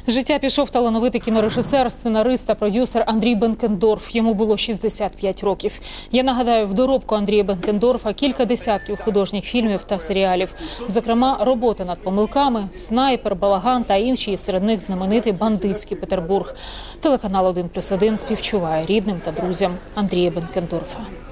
Життя пішов талановитий кінорежисер, сценарист та продюсер Андрій Бенкендорф. Йому було 65 років. Я нагадаю, в доробку Андрія Бенкендорфа кілька десятків художніх фільмів та серіалів. Зокрема, роботи над помилками, «Снайпер», «Балаган» та інші, серед них знаменитий «Бандитський Петербург». Телеканал 1+1 співчуває рідним та друзям Андрія Бенкендорфа.